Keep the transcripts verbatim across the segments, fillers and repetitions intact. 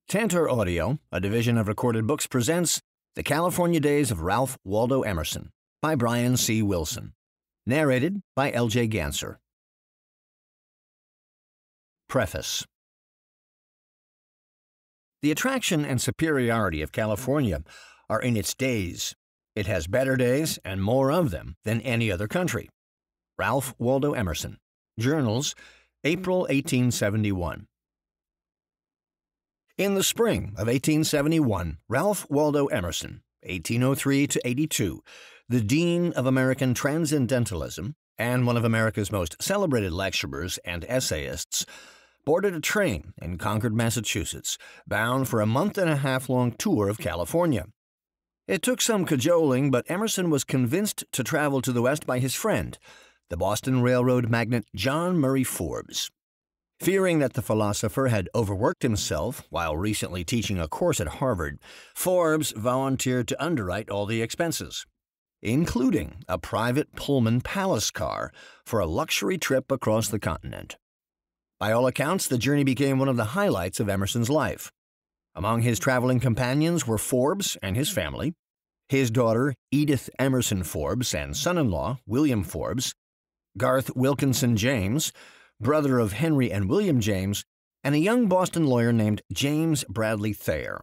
Tantor Audio, a division of Recorded Books, presents The California Days of Ralph Waldo Emerson by Brian C. Wilson. Narrated by L J Ganser. Preface. The attraction and superiority of California are in its days. It has better days and more of them than any other country. Ralph Waldo Emerson. Journals, April eighteen seventy-one. In the spring of eighteen seventy-one, Ralph Waldo Emerson, eighteen oh three to eighty-two, the Dean of American Transcendentalism and one of America's most celebrated lecturers and essayists, boarded a train in Concord, Massachusetts, bound for a month and a half long tour of California. It took some cajoling, but Emerson was convinced to travel to the West by his friend, the Boston Railroad magnate John Murray Forbes. Fearing that the philosopher had overworked himself while recently teaching a course at Harvard, Forbes volunteered to underwrite all the expenses, including a private Pullman Palace car for a luxury trip across the continent. By all accounts, the journey became one of the highlights of Emerson's life. Among his traveling companions were Forbes and his family, his daughter Edith Emerson Forbes and son-in-law William Forbes, Garth Wilkinson James, brother of Henry and William James, and a young Boston lawyer named James Bradley Thayer.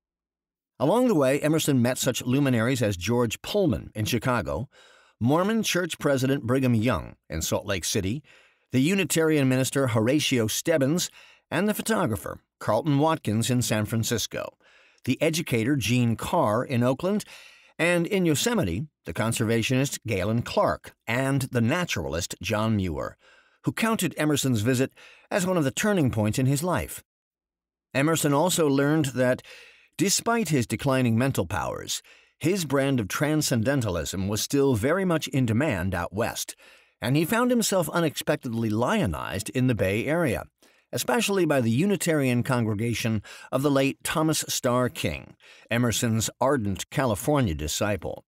Along the way, Emerson met such luminaries as George Pullman in Chicago, Mormon Church President Brigham Young in Salt Lake City, the Unitarian minister Horatio Stebbins, and the photographer Carlton Watkins in San Francisco, the educator Gene Carr in Oakland, and in Yosemite, the conservationist Galen Clark and the naturalist John Muir, who counted Emerson's visit as one of the turning points in his life. Emerson also learned that, despite his declining mental powers, his brand of transcendentalism was still very much in demand out west, and he found himself unexpectedly lionized in the Bay Area, especially by the Unitarian congregation of the late Thomas Starr King, Emerson's ardent California disciple.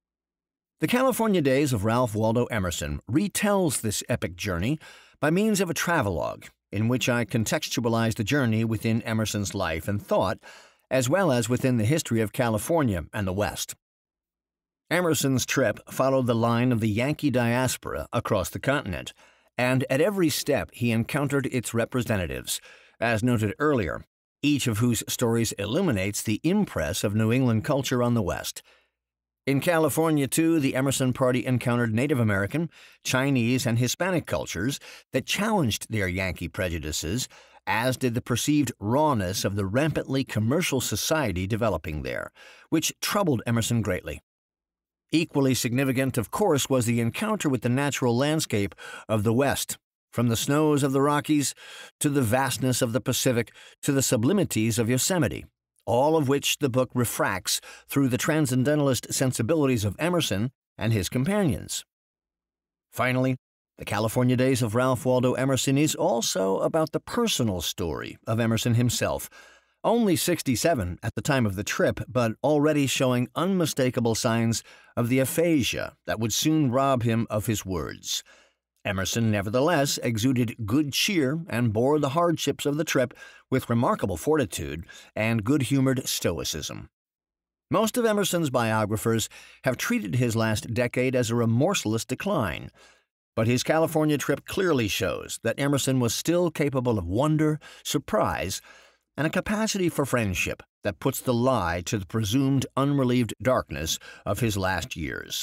The California Days of Ralph Waldo Emerson retells this epic journey by means of a travelogue, in which I contextualize the journey within Emerson's life and thought, as well as within the history of California and the West. Emerson's trip followed the line of the Yankee diaspora across the continent, and at every step he encountered its representatives, as noted earlier, each of whose stories illuminates the impress of New England culture on the West. In California, too, the Emerson Party encountered Native American, Chinese, and Hispanic cultures that challenged their Yankee prejudices, as did the perceived rawness of the rampantly commercial society developing there, which troubled Emerson greatly. Equally significant, of course, was the encounter with the natural landscape of the West, from the snows of the Rockies to the vastness of the Pacific to the sublimities of Yosemite, all of which the book refracts through the transcendentalist sensibilities of Emerson and his companions. Finally, The California Days of Ralph Waldo Emerson is also about the personal story of Emerson himself, only sixty-seven at the time of the trip, but already showing unmistakable signs of the aphasia that would soon rob him of his words. Emerson, nevertheless, exuded good cheer and bore the hardships of the trip with remarkable fortitude and good-humored stoicism. Most of Emerson's biographers have treated his last decade as a remorseless decline, but his California trip clearly shows that Emerson was still capable of wonder, surprise, and a capacity for friendship that puts the lie to the presumed unrelieved darkness of his last years.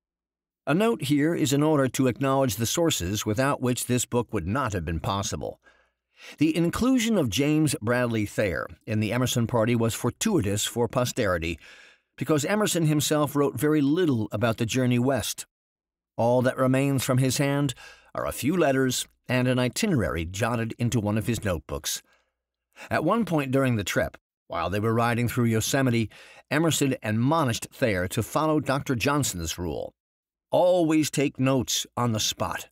A note here is in order to acknowledge the sources without which this book would not have been possible. The inclusion of James Bradley Thayer in the Emerson Party was fortuitous for posterity, because Emerson himself wrote very little about the journey west. All that remains from his hand are a few letters and an itinerary jotted into one of his notebooks. At one point during the trip, while they were riding through Yosemite, Emerson admonished Thayer to follow Doctor Johnson's rule: always take notes on the spot.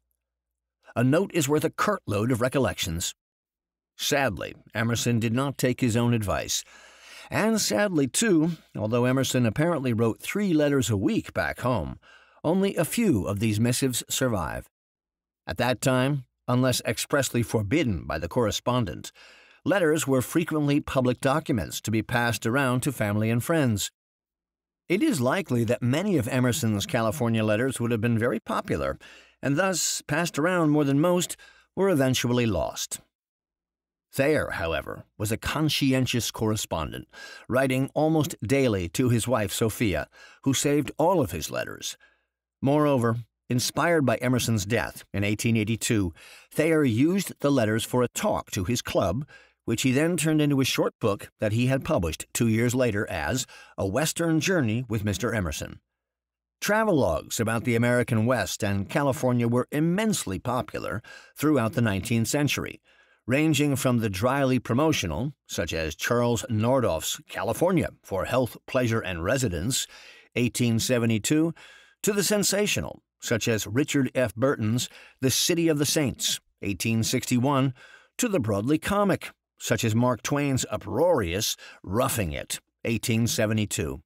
A note is worth a cartload of recollections. Sadly, Emerson did not take his own advice. And sadly, too, although Emerson apparently wrote three letters a week back home, only a few of these missives survive. At that time, unless expressly forbidden by the correspondent, letters were frequently public documents to be passed around to family and friends. It is likely that many of Emerson's California letters would have been very popular, and thus passed around more than most, were eventually lost. Thayer, however, was a conscientious correspondent, writing almost daily to his wife Sophia, who saved all of his letters. Moreover, inspired by Emerson's death in eighteen eighty-two, Thayer used the letters for a talk to his club, which he then turned into a short book that he had published two years later as A Western Journey with Mister Emerson. Travelogues about the American West and California were immensely popular throughout the nineteenth century, ranging from the dryly promotional, such as Charles Nordhoff's California for Health, Pleasure, and Residence, eighteen seventy-two, to the sensational, such as Richard F. Burton's The City of the Saints, eighteen sixty-one, to the broadly comic, such as Mark Twain's uproarious Roughing It, eighteen seventy-two.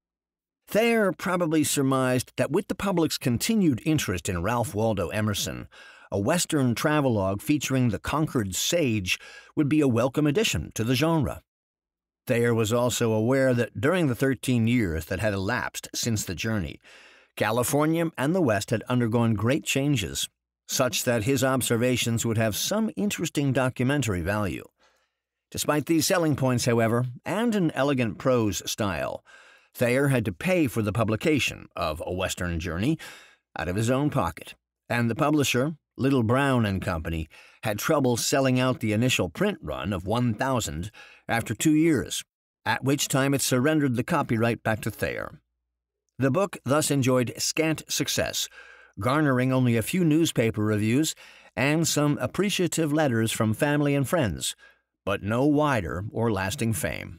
Thayer probably surmised that with the public's continued interest in Ralph Waldo Emerson, a Western travelogue featuring the Concord sage would be a welcome addition to the genre. Thayer was also aware that during the thirteen years that had elapsed since the journey, California and the West had undergone great changes, such that his observations would have some interesting documentary value. Despite these selling points, however, and an elegant prose style, Thayer had to pay for the publication of A Western Journey out of his own pocket, and the publisher, Little Brown and Company, had trouble selling out the initial print run of one thousand after two years, at which time it surrendered the copyright back to Thayer. The book thus enjoyed scant success, garnering only a few newspaper reviews and some appreciative letters from family and friends, but no wider or lasting fame.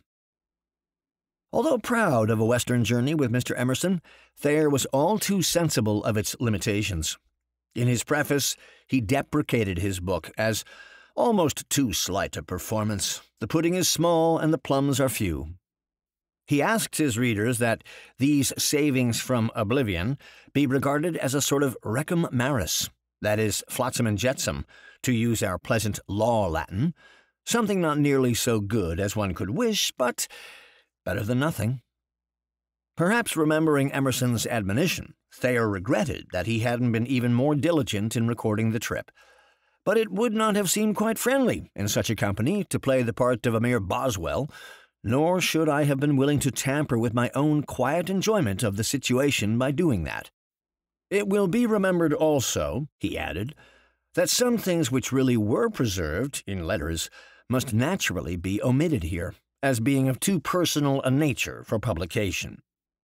Although proud of A Western Journey with Mister Emerson, Thayer was all too sensible of its limitations. In his preface, he deprecated his book as almost too slight a performance. The pudding is small and the plums are few. He asked his readers that these savings from oblivion be regarded as a sort of recum maris, that is, flotsam and jetsam, to use our pleasant law Latin, something not nearly so good as one could wish, but better than nothing. Perhaps remembering Emerson's admonition, Thayer regretted that he hadn't been even more diligent in recording the trip. But it would not have seemed quite friendly in such a company to play the part of a mere Boswell, nor should I have been willing to tamper with my own quiet enjoyment of the situation by doing that. It will be remembered also, he added, that some things which really were preserved in letters must naturally be omitted here, as being of too personal a nature for publication.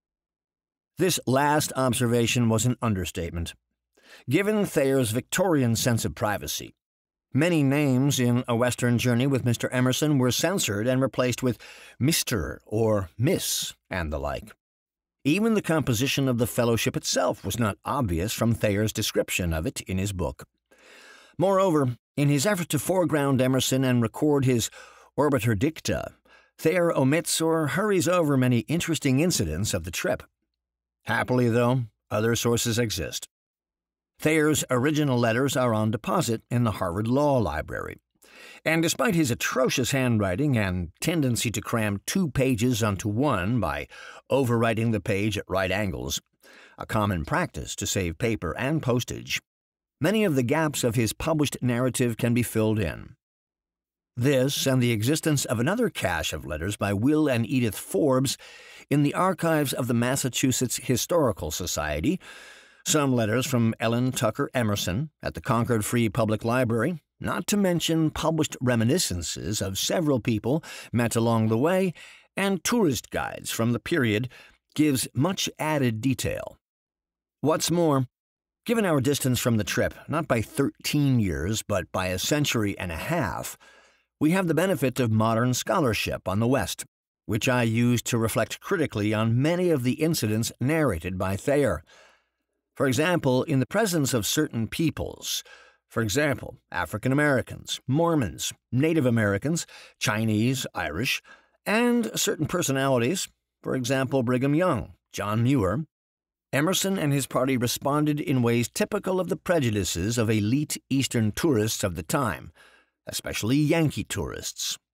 This last observation was an understatement. Given Thayer's Victorian sense of privacy, many names in A Western Journey with Mister Emerson were censored and replaced with Mister or Miss and the like. Even the composition of the fellowship itself was not obvious from Thayer's description of it in his book. Moreover, in his effort to foreground Emerson and record his Obiter Dicta, Thayer omits or hurries over many interesting incidents of the trip. Happily, though, other sources exist. Thayer's original letters are on deposit in the Harvard Law Library, and despite his atrocious handwriting and tendency to cram two pages onto one by overwriting the page at right angles, a common practice to save paper and postage, many of the gaps of his published narrative can be filled in. This and the existence of another cache of letters by Will and Edith Forbes in the archives of the Massachusetts Historical Society, some letters from Ellen Tucker Emerson at the Concord Free Public Library, not to mention published reminiscences of several people met along the way, and tourist guides from the period, gives much added detail. What's more, given our distance from the trip, not by thirteen years, but by a century and a half, we have the benefit of modern scholarship on the West, which I used to reflect critically on many of the incidents narrated by Thayer. For example, in the presence of certain peoples, for example, African Americans, Mormons, Native Americans, Chinese, Irish, and certain personalities, for example, Brigham Young, John Muir, Emerson and his party responded in ways typical of the prejudices of elite Eastern tourists of the time, especially Yankee tourists.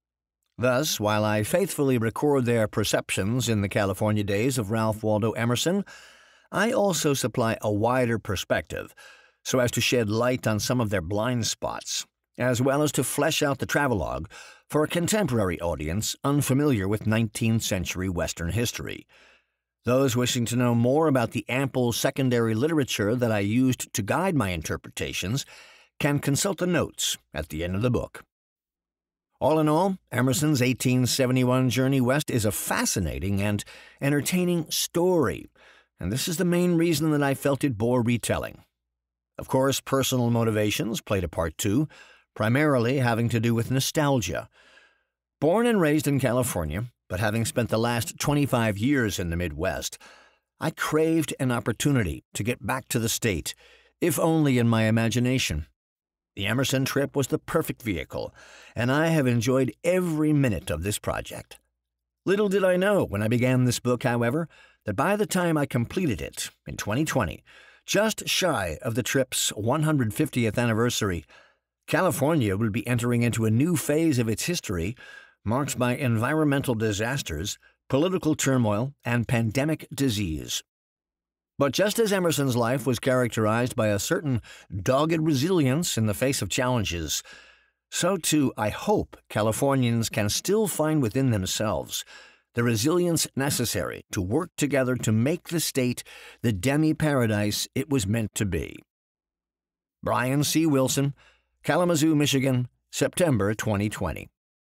Thus, while I faithfully record their perceptions in the California days of Ralph Waldo Emerson, I also supply a wider perspective so as to shed light on some of their blind spots, as well as to flesh out the travelogue for a contemporary audience unfamiliar with nineteenth century Western history. Those wishing to know more about the ample secondary literature that I used to guide my interpretations can consult the notes at the end of the book. All in all, Emerson's eighteen seventy-one journey west is a fascinating and entertaining story, and this is the main reason that I felt it bore retelling. Of course, personal motivations played a part too, primarily having to do with nostalgia. Born and raised in California, but having spent the last twenty-five years in the Midwest, I craved an opportunity to get back to the state, if only in my imagination. The Emerson trip was the perfect vehicle, and I have enjoyed every minute of this project. Little did I know when I began this book, however, that by the time I completed it in twenty twenty, just shy of the trip's one hundred fiftieth anniversary, California would be entering into a new phase of its history marked by environmental disasters, political turmoil, and pandemic disease. But just as Emerson's life was characterized by a certain dogged resilience in the face of challenges, so too I hope Californians can still find within themselves the resilience necessary to work together to make the state the demi-paradise it was meant to be. Brian C. Wilson, Kalamazoo, Michigan, September twenty twenty.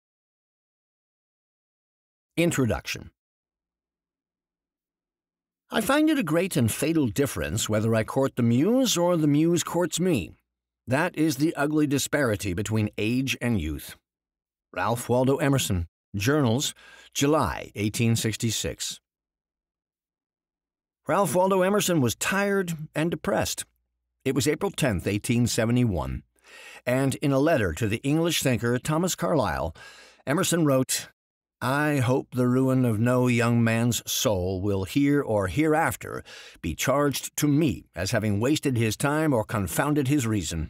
Introduction. I find it a great and fatal difference whether I court the muse or the muse courts me. That is the ugly disparity between age and youth. Ralph Waldo Emerson, Journals, July eighteen sixty-six. Ralph Waldo Emerson was tired and depressed. It was April tenth, eighteen seventy-one, and in a letter to the English thinker Thomas Carlyle, Emerson wrote, "I hope the ruin of no young man's soul will here or hereafter be charged to me as having wasted his time or confounded his reason."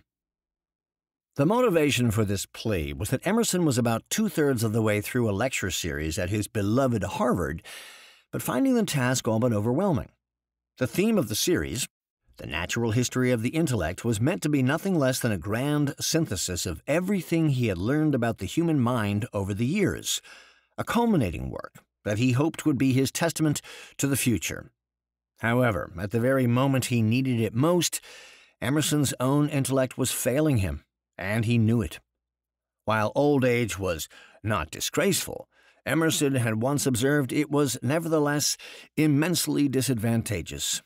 The motivation for this plea was that Emerson was about two-thirds of the way through a lecture series at his beloved Harvard, but finding the task all but overwhelming. The theme of the series, the natural history of the intellect, was meant to be nothing less than a grand synthesis of everything he had learned about the human mind over the years, a culminating work that he hoped would be his testament to the future. However, at the very moment he needed it most, Emerson's own intellect was failing him, and he knew it. While old age was not disgraceful, Emerson had once observed it was nevertheless immensely disadvantageous.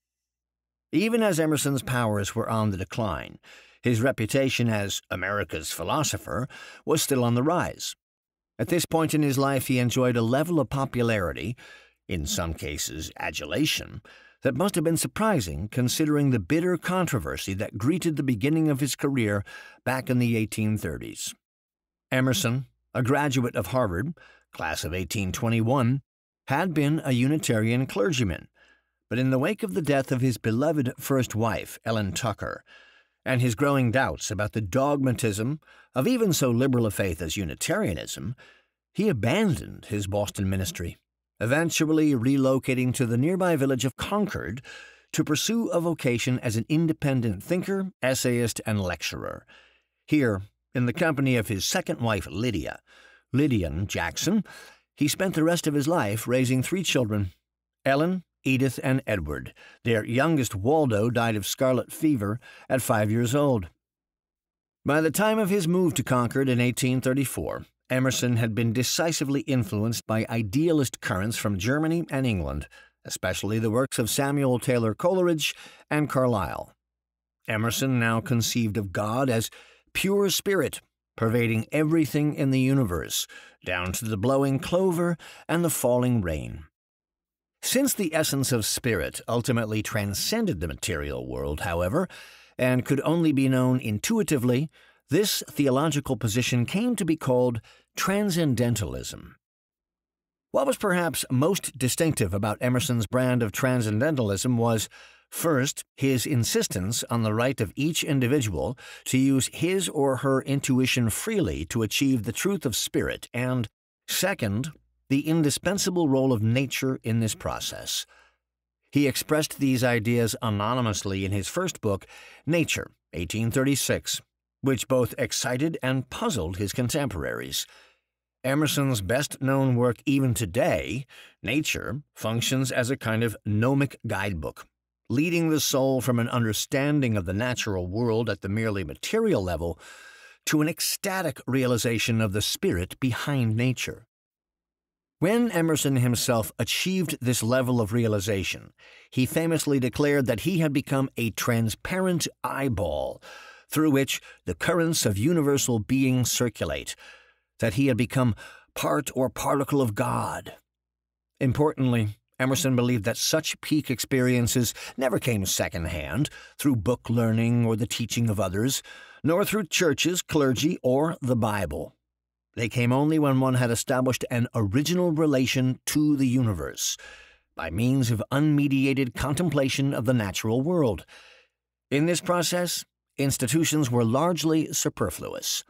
Even as Emerson's powers were on the decline, his reputation as America's philosopher was still on the rise. At this point in his life, he enjoyed a level of popularity, in some cases adulation, that must have been surprising considering the bitter controversy that greeted the beginning of his career back in the eighteen thirties. Emerson, a graduate of Harvard, class of eighteen twenty-one, had been a Unitarian clergyman, but in the wake of the death of his beloved first wife, Ellen Tucker, and his growing doubts about the dogmatism of even so liberal a faith as Unitarianism, he abandoned his Boston ministry, eventually relocating to the nearby village of Concord to pursue a vocation as an independent thinker, essayist, and lecturer. Here, in the company of his second wife, Lydia, Lydian Jackson, he spent the rest of his life raising three children, Ellen, Edith, and Edward. Their youngest, Waldo, died of scarlet fever at five years old. By the time of his move to Concord in eighteen thirty-four, Emerson had been decisively influenced by idealist currents from Germany and England, especially the works of Samuel Taylor Coleridge and Carlyle. Emerson now conceived of God as pure spirit, pervading everything in the universe, down to the blowing clover and the falling rain. Since the essence of spirit ultimately transcended the material world, however, and could only be known intuitively, this theological position came to be called transcendentalism. What was perhaps most distinctive about Emerson's brand of transcendentalism was, first, his insistence on the right of each individual to use his or her intuition freely to achieve the truth of spirit, and, Second, the indispensable role of nature in this process. He expressed these ideas anonymously in his first book, Nature, eighteen thirty-six, which both excited and puzzled his contemporaries. Emerson's best-known work even today, Nature, functions as a kind of gnomic guidebook, leading the soul from an understanding of the natural world at the merely material level to an ecstatic realization of the spirit behind nature. When Emerson himself achieved this level of realization, he famously declared that he had become a transparent eyeball through which the currents of universal being circulate, that he had become part or particle of God. Importantly, Emerson believed that such peak experiences never came secondhand through book learning or the teaching of others, nor through churches, clergy, or the Bible. They came only when one had established an original relation to the universe, by means of unmediated contemplation of the natural world. In this process, institutions were largely superfluous.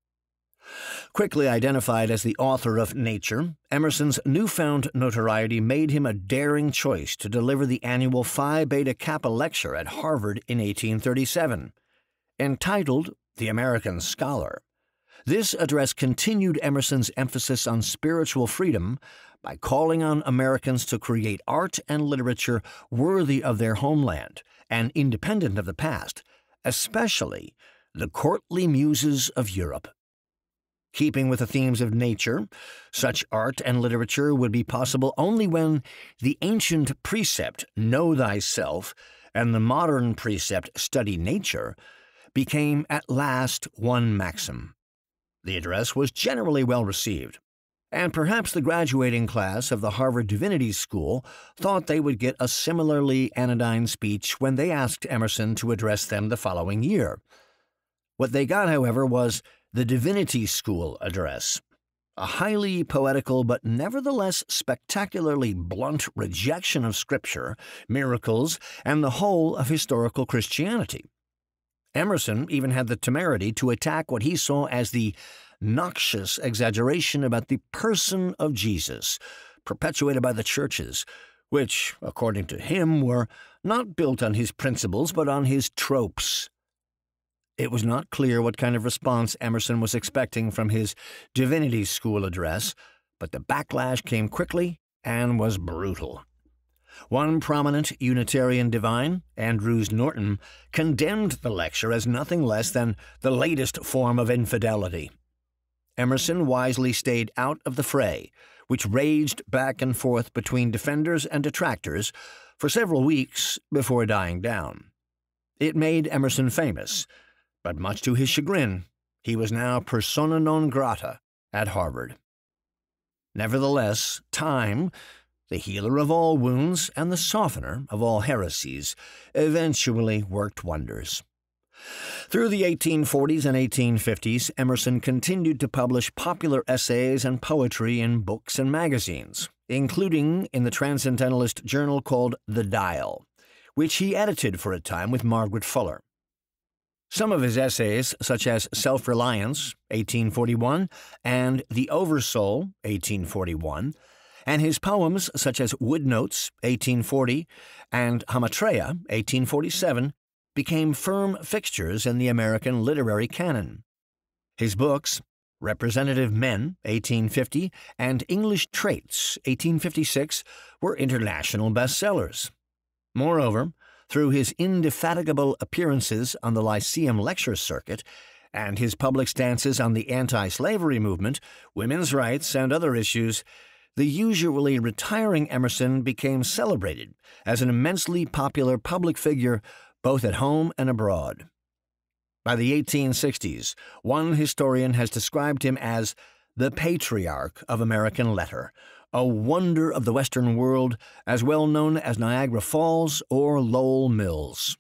Quickly identified as the author of Nature, Emerson's newfound notoriety made him a daring choice to deliver the annual Phi Beta Kappa lecture at Harvard in eighteen thirty-seven. Entitled The American Scholar, this address continued Emerson's emphasis on spiritual freedom by calling on Americans to create art and literature worthy of their homeland and independent of the past, especially the courtly muses of Europe. Keeping with the themes of nature, such art and literature would be possible only when the ancient precept, know thyself, and the modern precept, study nature, became at last one maxim. The address was generally well received, and perhaps the graduating class of the Harvard Divinity School thought they would get a similarly anodyne speech when they asked Emerson to address them the following year. What they got, however, was the Divinity School address, a highly poetical but nevertheless spectacularly blunt rejection of Scripture, miracles, and the whole of historical Christianity. Emerson even had the temerity to attack what he saw as the noxious exaggeration about the person of Jesus, perpetuated by the churches, which, according to him, were not built on his principles but on his tropes. It was not clear what kind of response Emerson was expecting from his Divinity School address, but the backlash came quickly and was brutal. One prominent Unitarian divine, Andrews Norton, condemned the lecture as nothing less than the latest form of infidelity. Emerson wisely stayed out of the fray, which raged back and forth between defenders and detractors for several weeks before dying down. It made Emerson famous, but much to his chagrin, he was now persona non grata at Harvard. Nevertheless, time, the healer of all wounds and the softener of all heresies, eventually worked wonders. Through the eighteen forties and eighteen fifties, Emerson continued to publish popular essays and poetry in books and magazines, including in the transcendentalist journal called The Dial, which he edited for a time with Margaret Fuller. Some of his essays, such as Self-Reliance, eighteen forty-one, and The Oversoul, eighteen forty-one, and his poems such as Woodnotes, eighteen forty, and Hamatreya, eighteen forty-seven, became firm fixtures in the American literary canon. His books, Representative Men, eighteen fifty, and English Traits, eighteen fifty-six, were international bestsellers. Moreover, through his indefatigable appearances on the Lyceum lecture circuit and his public stances on the anti-slavery movement, women's rights, and other issues, the usually retiring Emerson became celebrated as an immensely popular public figure both at home and abroad. By the eighteen sixties, one historian has described him as the patriarch of American letter, a wonder of the Western world, as well known as Niagara Falls or Lowell Mills.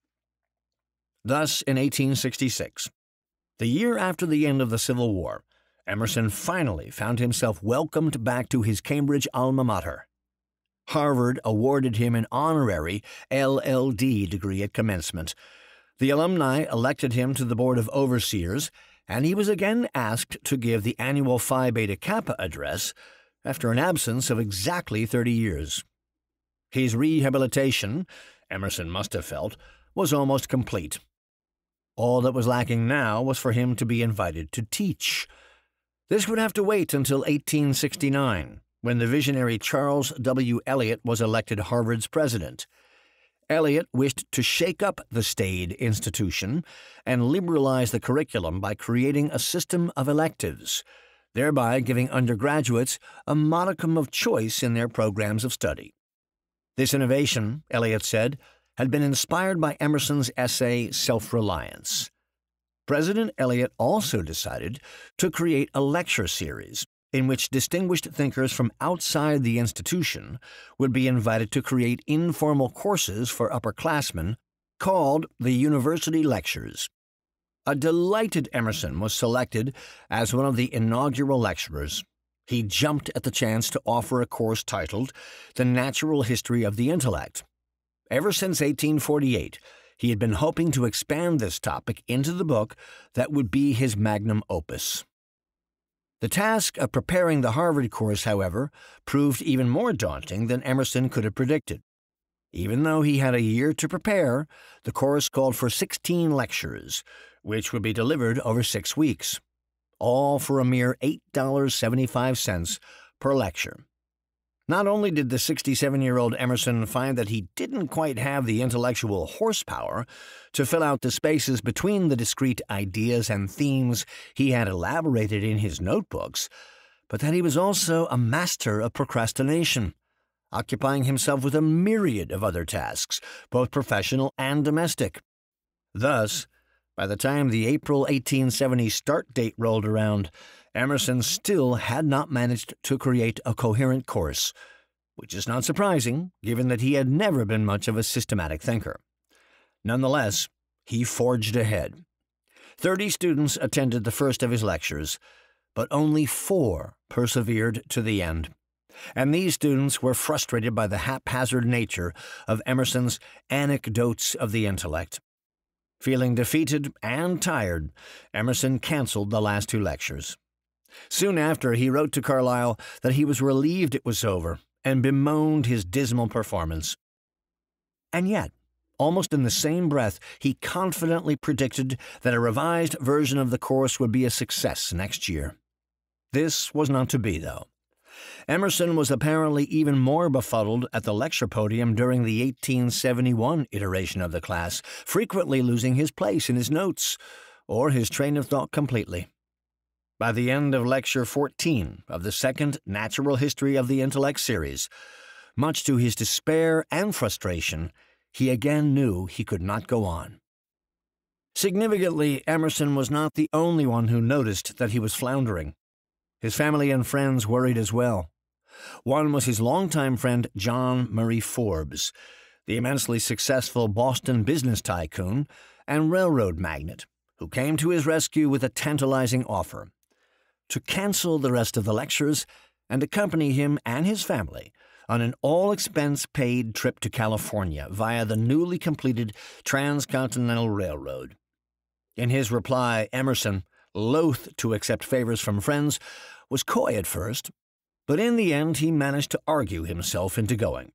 Thus, in eighteen sixty-six, the year after the end of the Civil War, Emerson finally found himself welcomed back to his Cambridge alma mater. Harvard awarded him an honorary L L D degree at commencement. The alumni elected him to the Board of Overseers, and he was again asked to give the annual Phi Beta Kappa address after an absence of exactly thirty years. His rehabilitation, Emerson must have felt, was almost complete. All that was lacking now was for him to be invited to teach. This would have to wait until eighteen sixty-nine, when the visionary Charles W. Eliot was elected Harvard's president. Eliot wished to shake up the staid institution and liberalize the curriculum by creating a system of electives, thereby giving undergraduates a modicum of choice in their programs of study. This innovation, Eliot said, had been inspired by Emerson's essay Self-Reliance. President Eliot also decided to create a lecture series in which distinguished thinkers from outside the institution would be invited to create informal courses for upperclassmen called the University Lectures. A delighted Emerson was selected as one of the inaugural lecturers. He jumped at the chance to offer a course titled The Natural History of the Intellect. Ever since eighteen forty-eight, he had been hoping to expand this topic into the book that would be his magnum opus. The task of preparing the Harvard course, however, proved even more daunting than Emerson could have predicted. Even though he had a year to prepare, the course called for sixteen lectures, which would be delivered over six weeks, all for a mere eight dollars and seventy-five cents per lecture. Not only did the sixty-seven-year-old Emerson find that he didn't quite have the intellectual horsepower to fill out the spaces between the discrete ideas and themes he had elaborated in his notebooks, but that he was also a master of procrastination, occupying himself with a myriad of other tasks, both professional and domestic. Thus, by the time the April eighteen seventy start date rolled around, Emerson still had not managed to create a coherent course, which is not surprising, given that he had never been much of a systematic thinker. Nonetheless, he forged ahead. Thirty students attended the first of his lectures, but only four persevered to the end. And these students were frustrated by the haphazard nature of Emerson's Anecdotes of the Intellect. Feeling defeated and tired, Emerson canceled the last two lectures. Soon after, he wrote to Carlyle that he was relieved it was over and bemoaned his dismal performance. And yet, almost in the same breath, he confidently predicted that a revised version of the course would be a success next year. This was not to be, though. Emerson was apparently even more befuddled at the lecture podium during the eighteen seventy-one iteration of the class, frequently losing his place in his notes or his train of thought completely. By the end of Lecture fourteen of the second Natural History of the Intellect series, much to his despair and frustration, he again knew he could not go on. Significantly, Emerson was not the only one who noticed that he was floundering. His family and friends worried as well. One was his longtime friend John Muir Forbes, the immensely successful Boston business tycoon and railroad magnate, who came to his rescue with a tantalizing offer: to cancel the rest of the lectures and accompany him and his family on an all-expense-paid trip to California via the newly completed Transcontinental Railroad. In his reply, Emerson, loath to accept favors from friends, was coy at first, but in the end he managed to argue himself into going.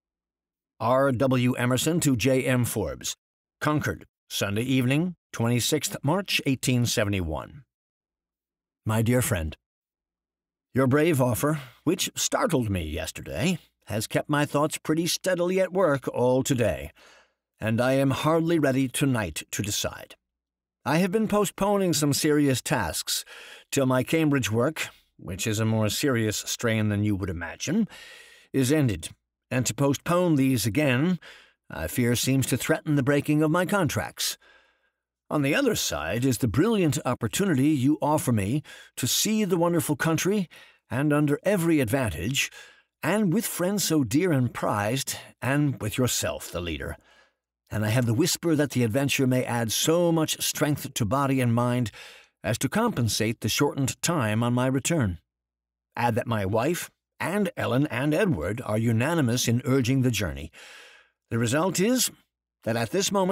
R W Emerson to J M Forbes, Concord, Sunday evening, twenty-sixth March eighteen seventy-one. My dear friend, your brave offer, which startled me yesterday, has kept my thoughts pretty steadily at work all today, and I am hardly ready tonight to decide. I have been postponing some serious tasks till my Cambridge work, which is a more serious strain than you would imagine, is ended, and to postpone these again, I fear seems to threaten the breaking of my contracts. On the other side is the brilliant opportunity you offer me to see the wonderful country, and under every advantage, and with friends so dear and prized, and with yourself, the leader. And I have the whisper that the adventure may add so much strength to body and mind as to compensate the shortened time on my return. Add that my wife, and Ellen and Edward are unanimous in urging the journey. The result is that at this moment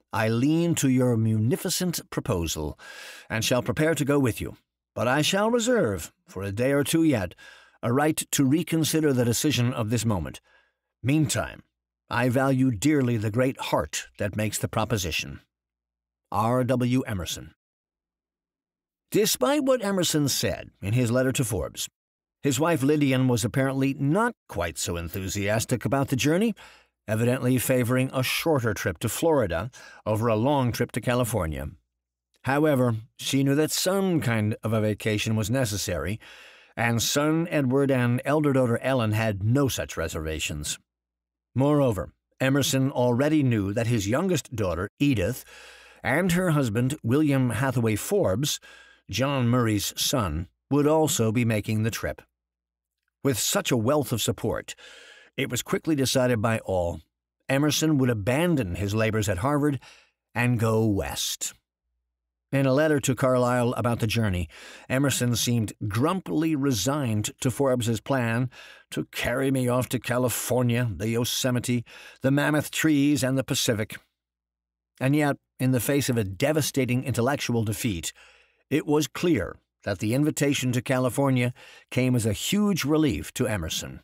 I lean to your munificent proposal, and shall prepare to go with you. But I shall reserve, for a day or two yet, a right to reconsider the decision of this moment. Meantime, I value dearly the great heart that makes the proposition. R W Emerson. Despite what Emerson said in his letter to Forbes, his wife Lydian was apparently not quite so enthusiastic about the journey, evidently favoring a shorter trip to Florida over a long trip to California. However, she knew that some kind of a vacation was necessary, and son Edward and elder daughter Ellen had no such reservations. Moreover, Emerson already knew that his youngest daughter, Edith, and her husband, William Hathaway Forbes, John Murray's son, would also be making the trip. With such a wealth of support, it was quickly decided by all Emerson would abandon his labors at Harvard and go west. In a letter to Carlyle about the journey, Emerson seemed grumpily resigned to Forbes's plan to carry me off to California, the Yosemite, the mammoth trees, and the Pacific. And yet, in the face of a devastating intellectual defeat, it was clear that the invitation to California came as a huge relief to Emerson.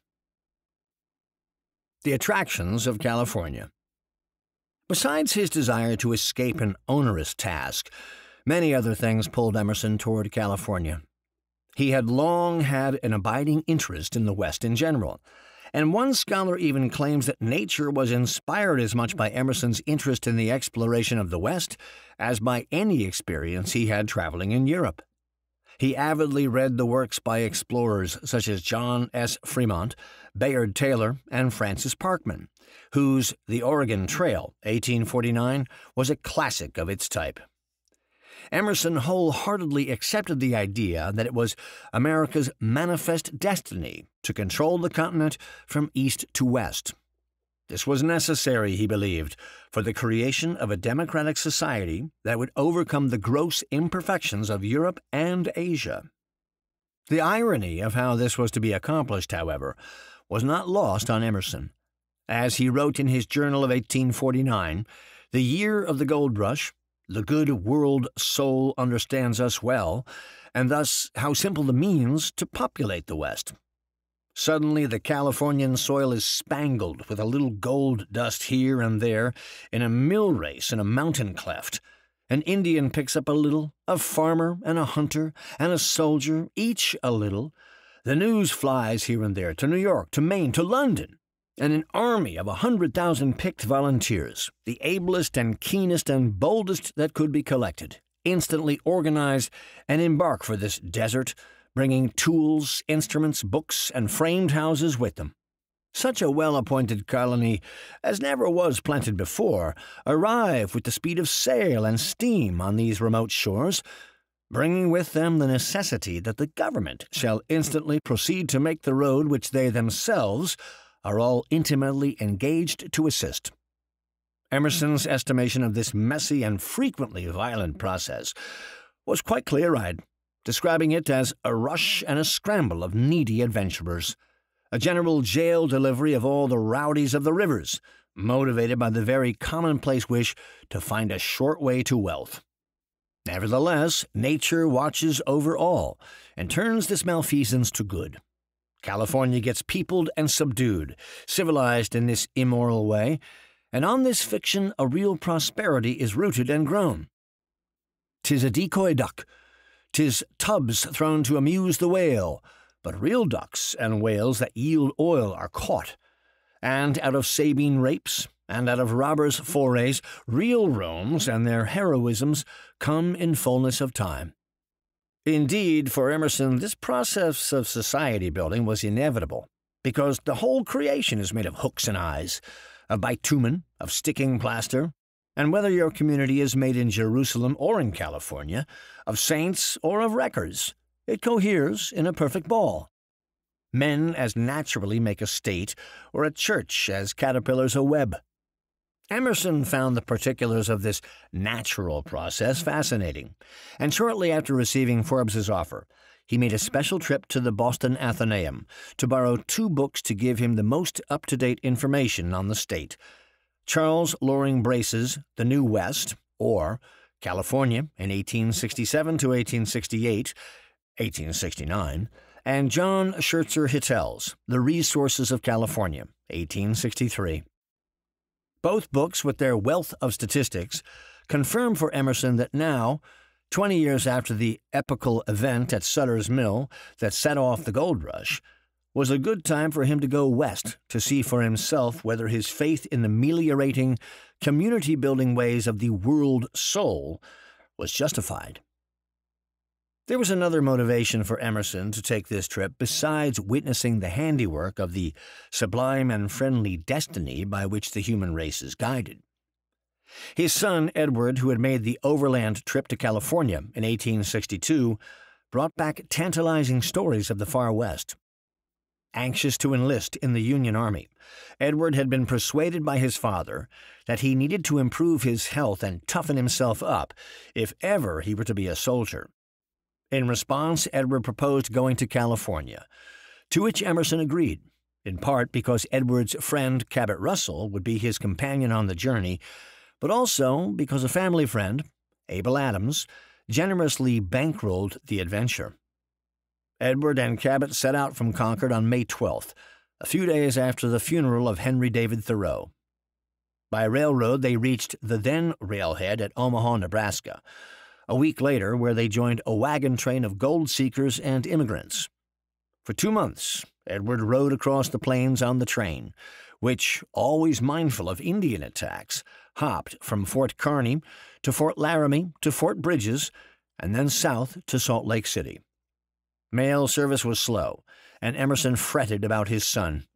The attractions of California. Besides his desire to escape an onerous task, many other things pulled Emerson toward California. He had long had an abiding interest in the West in general, and one scholar even claims that nature was inspired as much by Emerson's interest in the exploration of the West as by any experience he had traveling in Europe. He avidly read the works by explorers such as John S. Fremont, Bayard Taylor, and Francis Parkman, whose The Oregon Trail, eighteen forty-nine, was a classic of its type. Emerson wholeheartedly accepted the idea that it was America's manifest destiny to control the continent from east to west. This was necessary, he believed, for the creation of a democratic society that would overcome the gross imperfections of Europe and Asia. The irony of how this was to be accomplished, however, was not lost on Emerson. As he wrote in his journal of eighteen forty-nine, the year of the gold rush, the good world soul understands us well, and thus how simple the means to populate the West. Suddenly the Californian soil is spangled with a little gold dust here and there in a mill race in a mountain cleft. An Indian picks up a little, a farmer and a hunter and a soldier, each a little. The news flies here and there to New York, to Maine, to London, and an army of a hundred thousand picked volunteers, the ablest and keenest and boldest that could be collected, instantly organize and embark for this desert, bringing tools, instruments, books, and framed houses with them. Such a well-appointed colony as never was planted before arrive with the speed of sail and steam on these remote shores, bringing with them the necessity that the government shall instantly proceed to make the road which they themselves are all intimately engaged to assist. Emerson's estimation of this messy and frequently violent process was quite clear-eyed, describing it as a rush and a scramble of needy adventurers, a general jail delivery of all the rowdies of the rivers, motivated by the very commonplace wish to find a short way to wealth. Nevertheless, nature watches over all and turns this malfeasance to good. California gets peopled and subdued, civilized in this immoral way, and on this fiction a real prosperity is rooted and grown. 'Tis a decoy duck, 'tis tubs thrown to amuse the whale, but real ducks and whales that yield oil are caught, and out of Sabine rapes and out of robbers' forays, real Romes and their heroisms come in fullness of time. Indeed, for Emerson, this process of society building was inevitable, because the whole creation is made of hooks and eyes, of bitumen, of sticking plaster, and whether your community is made in Jerusalem or in California, of saints or of wreckers, it coheres in a perfect ball. Men as naturally make a state, or a church as caterpillars a web. Emerson found the particulars of this natural process fascinating, and shortly after receiving Forbes's offer, he made a special trip to the Boston Athenaeum to borrow two books to give him the most up-to-date information on the state, Charles Loring Brace's The New West, or California in eighteen sixty-seven to eighteen sixty-eight, eighteen sixty-nine, and John Schertzer Hittell's The Resources of California, eighteen sixty-three. Both books, with their wealth of statistics, confirm for Emerson that now, twenty years after the epochal event at Sutter's Mill that set off the gold rush, was a good time for him to go west to see for himself whether his faith in the ameliorating, community-building ways of the world soul was justified. There was another motivation for Emerson to take this trip besides witnessing the handiwork of the sublime and friendly destiny by which the human race is guided. His son, Edward, who had made the overland trip to California in eighteen sixty-two, brought back tantalizing stories of the far west. Anxious to enlist in the Union Army, Edward had been persuaded by his father that he needed to improve his health and toughen himself up if ever he were to be a soldier. In response, Edward proposed going to California, to which Emerson agreed, in part because Edward's friend Cabot Russell would be his companion on the journey, but also because a family friend, Abel Adams, generously bankrolled the adventure. Edward and Cabot set out from Concord on May twelfth, a few days after the funeral of Henry David Thoreau. By railroad, they reached the then railhead at Omaha, Nebraska, a week later where they joined a wagon train of gold seekers and immigrants. For two months, Edward rode across the plains on the train, which, always mindful of Indian attacks, hopped from Fort Kearny to Fort Laramie to Fort Bridges, and then south to Salt Lake City. Mail service was slow, and Emerson fretted about his son.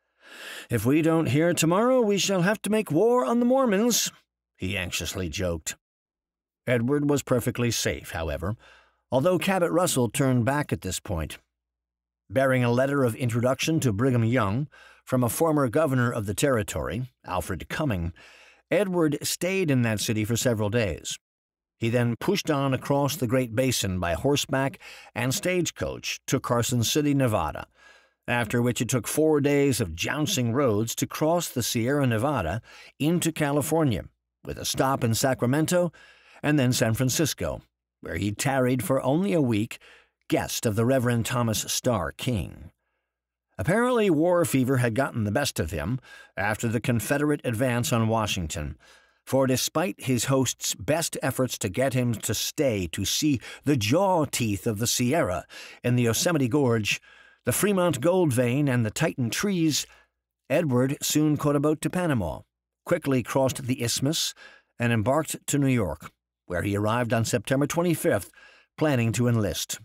"If we don't hear tomorrow, we shall have to make war on the Mormons," he anxiously joked. Edward was perfectly safe, however, although Cabot Russell turned back at this point. Bearing a letter of introduction to Brigham Young from a former governor of the territory, Alfred Cumming, Edward stayed in that city for several days. He then pushed on across the Great Basin by horseback and stagecoach to Carson City, Nevada, after which it took four days of jouncing roads to cross the Sierra Nevada into California, with a stop in Sacramento and then San Francisco, where he tarried for only a week, guest of the Reverend Thomas Starr King. Apparently, war fever had gotten the best of him after the Confederate advance on Washington, for despite his host's best efforts to get him to stay to see the jaw-teeth of the Sierra in the Yosemite Gorge, the Fremont Gold Vein, and the Titan trees, Edward soon caught a boat to Panama, quickly crossed the Isthmus, and embarked to New York, where he arrived on September twenty-fifth, planning to enlist.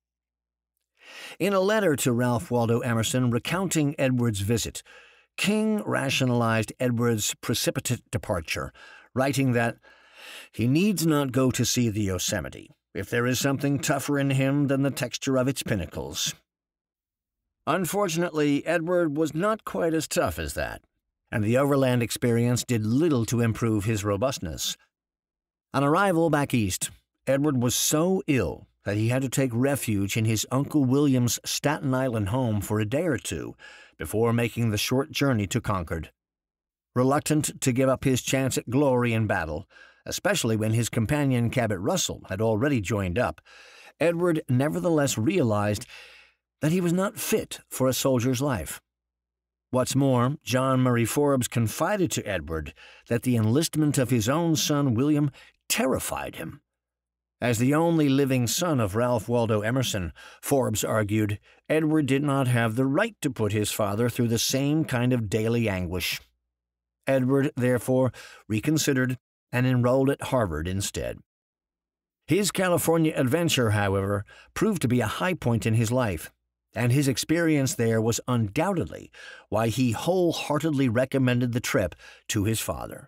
In a letter to Ralph Waldo Emerson recounting Edward's visit, King rationalized Edward's precipitate departure, writing that he needs not go to see the Yosemite if there is something tougher in him than the texture of its pinnacles. Unfortunately, Edward was not quite as tough as that, and the overland experience did little to improve his robustness. On arrival back east, Edward was so ill that he had to take refuge in his Uncle William's Staten Island home for a day or two before making the short journey to Concord. Reluctant to give up his chance at glory in battle, especially when his companion Cabot Russell had already joined up, Edward nevertheless realized that he was not fit for a soldier's life. What's more, John Murray Forbes confided to Edward that the enlistment of his own son William terrified him. As the only living son of Ralph Waldo Emerson, Forbes argued, Edward did not have the right to put his father through the same kind of daily anguish. Edward, therefore, reconsidered and enrolled at Harvard instead. His California adventure, however, proved to be a high point in his life, and his experience there was undoubtedly why he wholeheartedly recommended the trip to his father.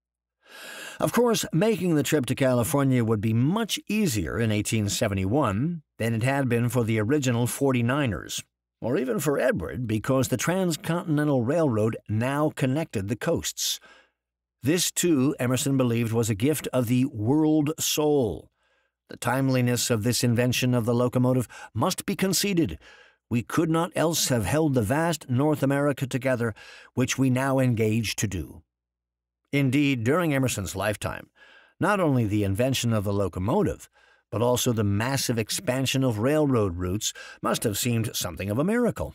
Of course, making the trip to California would be much easier in eighteen seventy-one than it had been for the original forty-niners, or even for Edward, because the Transcontinental Railroad now connected the coasts. This, too, Emerson believed was a gift of the world soul. The timeliness of this invention of the locomotive must be conceded. We could not else have held the vast North America together, which we now engage to do. Indeed, during Emerson's lifetime, not only the invention of the locomotive, but also the massive expansion of railroad routes must have seemed something of a miracle.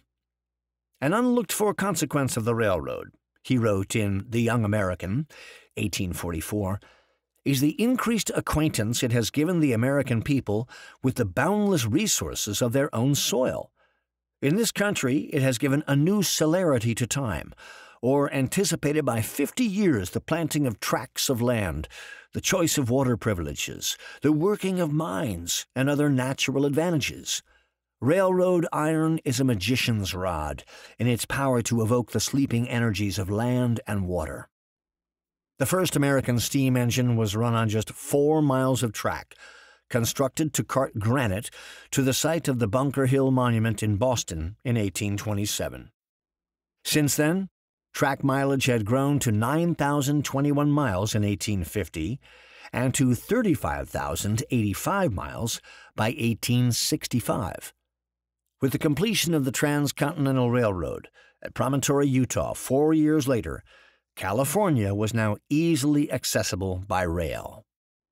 An unlooked-for consequence of the railroad, he wrote in The Young American, eighteen forty-four, is the increased acquaintance it has given the American people with the boundless resources of their own soil. In this country, it has given a new celerity to time, or anticipated by fifty years the planting of tracts of land, the choice of water privileges, the working of mines, and other natural advantages. Railroad iron is a magician's rod in its power to evoke the sleeping energies of land and water. The first American steam engine was run on just four miles of track, constructed to cart granite to the site of the Bunker Hill Monument in Boston in eighteen twenty-seven. Since then, track mileage had grown to nine thousand twenty-one miles in eighteen fifty and to thirty-five thousand eighty-five miles by eighteen sixty-five. With the completion of the Transcontinental Railroad at Promontory, Utah, four years later, California was now easily accessible by rail.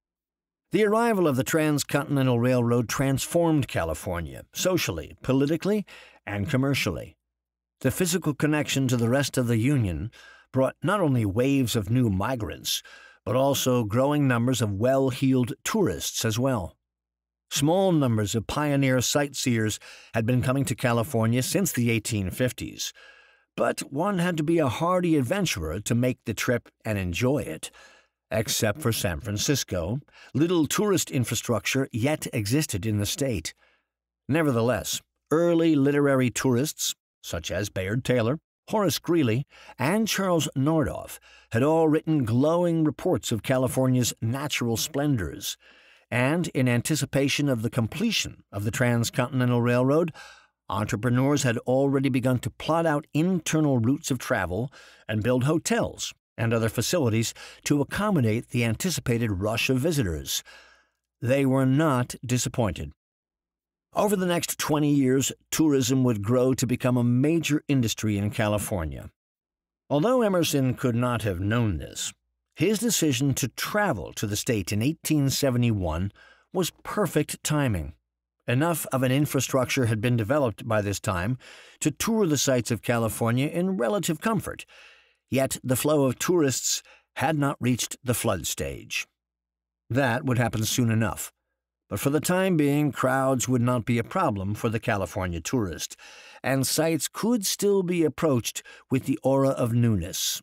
The arrival of the Transcontinental Railroad transformed California socially, politically, and commercially. The physical connection to the rest of the Union brought not only waves of new migrants, but also growing numbers of well-heeled tourists as well. Small numbers of pioneer sightseers had been coming to California since the eighteen fifties, but one had to be a hardy adventurer to make the trip and enjoy it. Except for San Francisco, little tourist infrastructure yet existed in the state. Nevertheless, early literary tourists, such as Bayard Taylor, Horace Greeley, and Charles Nordhoff, had all written glowing reports of California's natural splendors, and in anticipation of the completion of the Transcontinental Railroad, entrepreneurs had already begun to plot out internal routes of travel and build hotels and other facilities to accommodate the anticipated rush of visitors. They were not disappointed. Over the next twenty years, tourism would grow to become a major industry in California. Although Emerson could not have known this, his decision to travel to the state in eighteen seventy-one was perfect timing. Enough of an infrastructure had been developed by this time to tour the sights of California in relative comfort, yet the flow of tourists had not reached the flood stage. That would happen soon enough, but for the time being, crowds would not be a problem for the California tourist, and sights could still be approached with the aura of newness.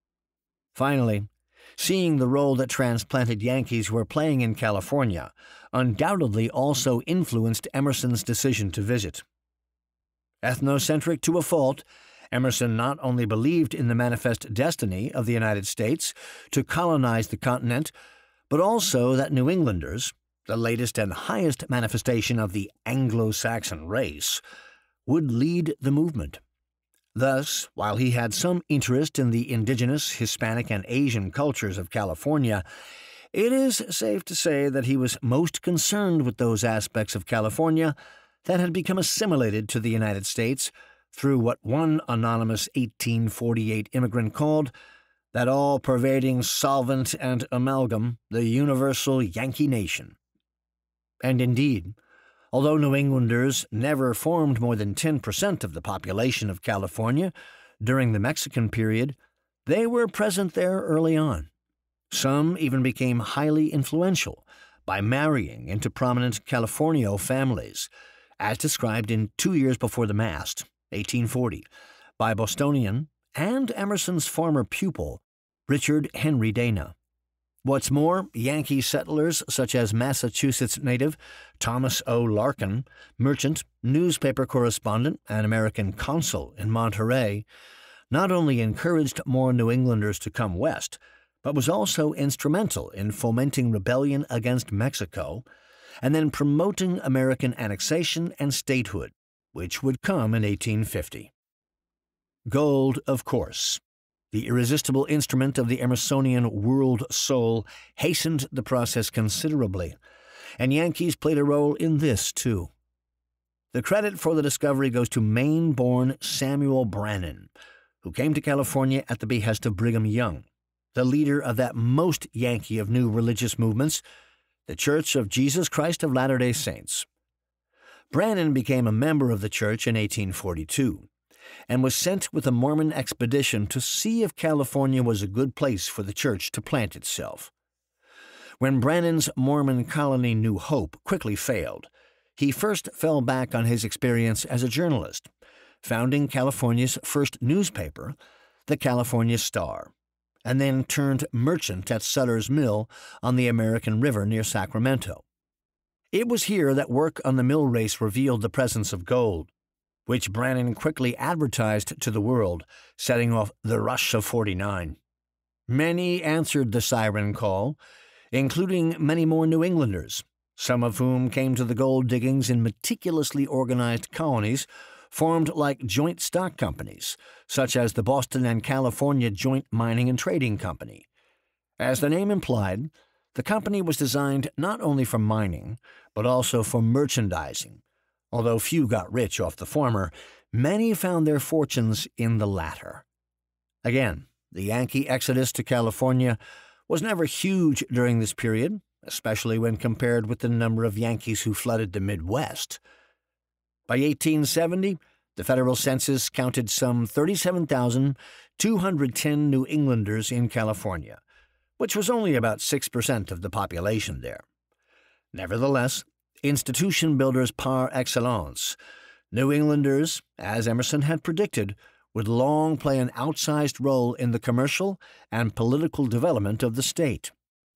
Finally, seeing the role that transplanted Yankees were playing in California undoubtedly also influenced Emerson's decision to visit. Ethnocentric to a fault, Emerson not only believed in the manifest destiny of the United States to colonize the continent, but also that New Englanders, the latest and highest manifestation of the Anglo-Saxon race, would lead the movement. Thus, while he had some interest in the indigenous Hispanic and Asian cultures of California, it is safe to say that he was most concerned with those aspects of California that had become assimilated to the United States through what one anonymous eighteen forty-eight immigrant called that all-pervading solvent and amalgam, the universal Yankee nation. And indeed, although New Englanders never formed more than ten percent of the population of California during the Mexican period, they were present there early on. Some even became highly influential by marrying into prominent Californio families, as described in Two Years Before the Mast, eighteen forty, by Bostonian and Emerson's former pupil, Richard Henry Dana. What's more, Yankee settlers such as Massachusetts native Thomas O. Larkin, merchant, newspaper correspondent, and American consul in Monterey, not only encouraged more New Englanders to come west, but was also instrumental in fomenting rebellion against Mexico and then promoting American annexation and statehood, which would come in eighteen fifty. Gold, of course, the irresistible instrument of the Emersonian world soul, hastened the process considerably, and Yankees played a role in this, too. The credit for the discovery goes to Maine-born Samuel Brannan, who came to California at the behest of Brigham Young, the leader of that most Yankee of new religious movements, the Church of Jesus Christ of Latter-day Saints. Brannan became a member of the church in eighteen forty-two and was sent with a Mormon expedition to see if California was a good place for the church to plant itself. When Brannan's Mormon colony New Hope quickly failed, he first fell back on his experience as a journalist, founding California's first newspaper, the California Star, and then turned merchant at Sutter's Mill on the American River near Sacramento. It was here that work on the mill race revealed the presence of gold, which Brannan quickly advertised to the world, setting off the Rush of forty-nine. Many answered the siren call, including many more New Englanders, some of whom came to the gold diggings in meticulously organized colonies formed like joint stock companies, such as the Boston and California Joint Mining and Trading Company. As the name implied, the company was designed not only for mining, but also for merchandising. Although few got rich off the former, many found their fortunes in the latter. Again, the Yankee exodus to California was never huge during this period, especially when compared with the number of Yankees who flooded the Midwest. By eighteen seventy, the federal census counted some thirty-seven thousand two hundred ten New Englanders in California, which was only about six percent of the population there. Nevertheless, institution builders par excellence, New Englanders, as Emerson had predicted, would long play an outsized role in the commercial and political development of the state.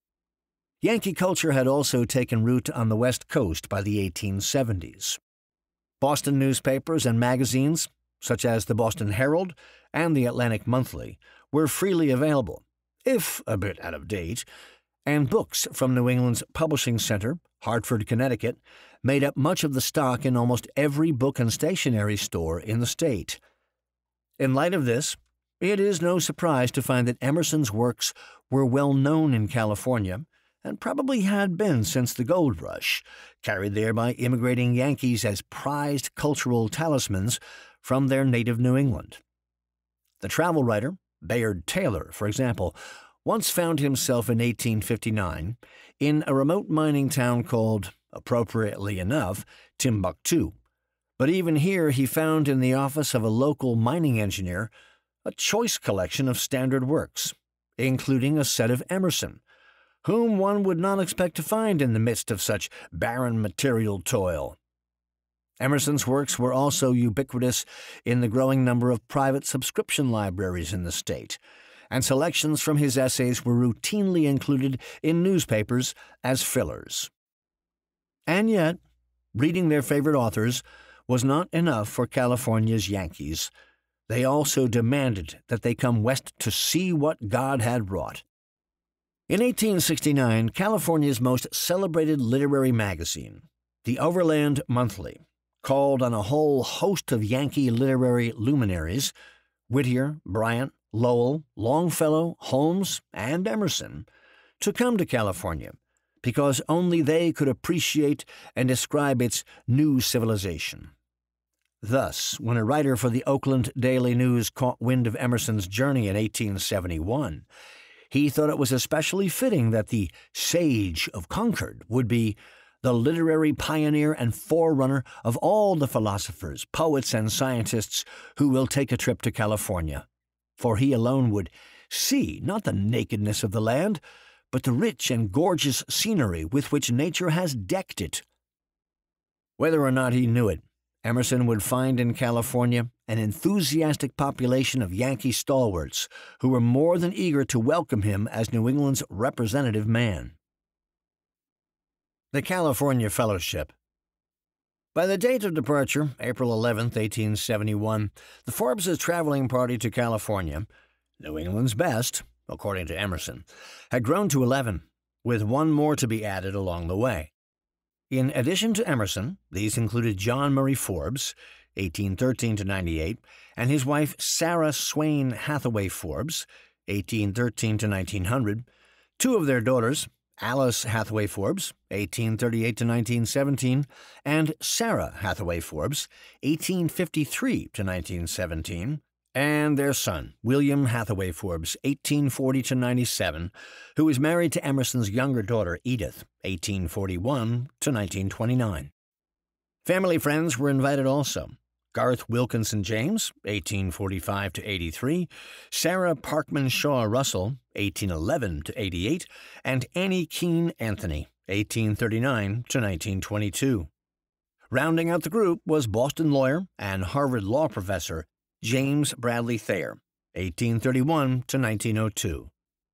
Yankee culture had also taken root on the West Coast by the eighteen seventies. Boston newspapers and magazines, such as the Boston Herald and the Atlantic Monthly, were freely available, if a bit out of date, and books from New England's publishing center, Hartford, Connecticut, made up much of the stock in almost every book and stationery store in the state. In light of this, it is no surprise to find that Emerson's works were well known in California, and probably had been since the gold rush, carried there by immigrating Yankees as prized cultural talismans from their native New England. The travel writer, Bayard Taylor, for example, once found himself in eighteen fifty-nine in a remote mining town called, appropriately enough, Timbuktu. But even here he found in the office of a local mining engineer a choice collection of standard works, including a set of Emerson, whom one would not expect to find in the midst of such barren material toil. Emerson's works were also ubiquitous in the growing number of private subscription libraries in the state, and selections from his essays were routinely included in newspapers as fillers. And yet, reading their favorite authors was not enough for California's Yankees. They also demanded that they come west to see what God had wrought. In eighteen sixty-nine, California's most celebrated literary magazine, the Overland Monthly, called on a whole host of Yankee literary luminaries, Whittier, Bryant, Lowell, Longfellow, Holmes, and Emerson, to come to California, because only they could appreciate and describe its new civilization. Thus, when a writer for the Oakland Daily News caught wind of Emerson's journey in eighteen seventy-one, he thought it was especially fitting that the sage of Concord would be the literary pioneer and forerunner of all the philosophers, poets, and scientists who will take a trip to California, for he alone would see not the nakedness of the land, but the rich and gorgeous scenery with which nature has decked it. Whether or not he knew it, Emerson would find in California an enthusiastic population of Yankee stalwarts who were more than eager to welcome him as New England's representative man. The California Fellowship. By the date of departure, April eleventh, eighteen seventy-one, the Forbes' traveling party to California, New England's best, according to Emerson, had grown to eleven, with one more to be added along the way. In addition to Emerson, these included John Murray Forbes, eighteen thirteen to ninety-eight, and his wife Sarah Swain Hathaway Forbes, eighteen thirteen to nineteen hundred, two of their daughters, Alice Hathaway Forbes, eighteen thirty-eight to nineteen seventeen, and Sarah Hathaway Forbes, eighteen fifty-three to nineteen seventeen, and their son, William Hathaway Forbes, eighteen forty to ninety-seven, who was married to Emerson's younger daughter, Edith, eighteen forty-one to nineteen twenty-nine. Family friends were invited also. Garth Wilkinson James, eighteen forty-five to eighty-three, Sarah Parkman Shaw Russell, eighteen eleven to eighty-eight, and Annie Keene Anthony, eighteen thirty-nine to nineteen twenty-two. Rounding out the group was Boston lawyer and Harvard law professor James Bradley Thayer, eighteen thirty-one to nineteen oh two.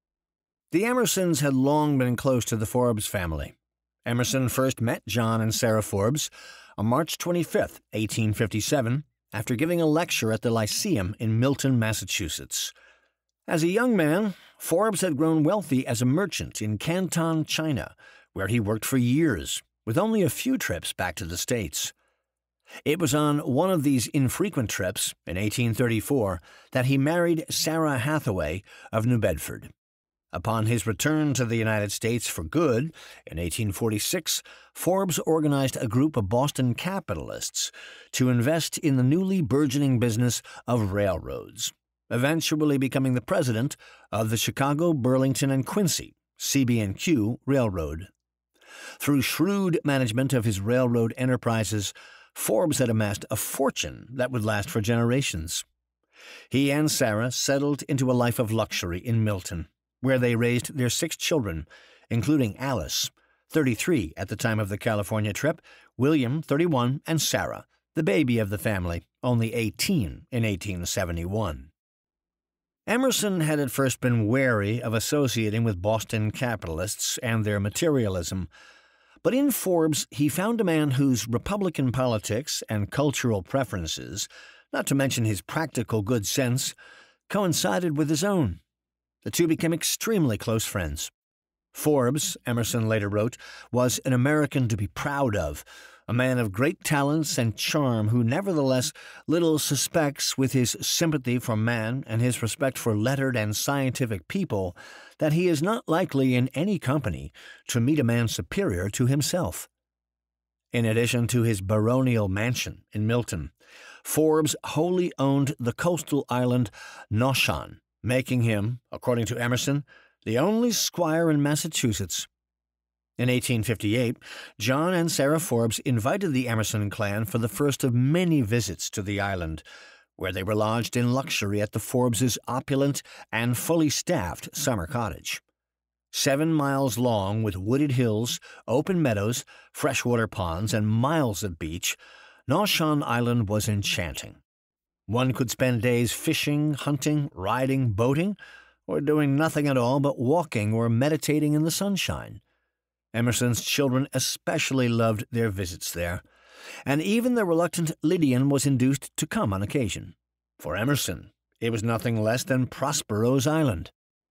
The Emersons had long been close to the Forbes family. Emerson first met John and Sarah Forbes on March twenty-fifth, eighteen fifty-seven, after giving a lecture at the Lyceum in Milton, Massachusetts. As a young man, Forbes had grown wealthy as a merchant in Canton, China, where he worked for years, with only a few trips back to the States. It was on one of these infrequent trips, in eighteen thirty-four, that he married Sarah Hathaway of New Bedford. Upon his return to the United States for good, in eighteen forty-six, Forbes organized a group of Boston capitalists to invest in the newly burgeoning business of railroads, eventually becoming the president of the Chicago, Burlington, and Quincy C B and Q Railroad. Through shrewd management of his railroad enterprises, Forbes had amassed a fortune that would last for generations. He and Sarah settled into a life of luxury in Milton, where they raised their six children, including Alice, thirty-three at the time of the California trip, William, thirty-one, and Sarah, the baby of the family, only eighteen in eighteen seventy-one. Emerson had at first been wary of associating with Boston capitalists and their materialism, but in Forbes he found a man whose Republican politics and cultural preferences, not to mention his practical good sense, coincided with his own. The two became extremely close friends. Forbes, Emerson later wrote, was an American to be proud of, a man of great talents and charm who nevertheless little suspects, with his sympathy for man and his respect for lettered and scientific people, that he is not likely in any company to meet a man superior to himself. In addition to his baronial mansion in Milton, Forbes wholly owned the coastal island Noshan, making him, according to Emerson, the only squire in Massachusetts. In eighteen fifty-eight, John and Sarah Forbes invited the Emerson clan for the first of many visits to the island, where they were lodged in luxury at the Forbes' opulent and fully staffed summer cottage. Seven miles long, with wooded hills, open meadows, freshwater ponds, and miles of beach, Noshan Island was enchanting. One could spend days fishing, hunting, riding, boating, or doing nothing at all but walking or meditating in the sunshine. Emerson's children especially loved their visits there, and even the reluctant Lydian was induced to come on occasion. For Emerson, it was nothing less than Prospero's Island.